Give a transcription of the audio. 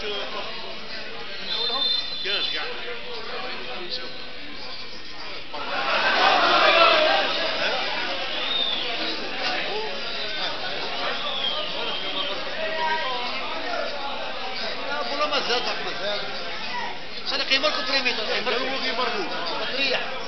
كاش كاع مازال مازال. شنو قيمة الكوبريميتو؟ هو كيما مربوط بطريق.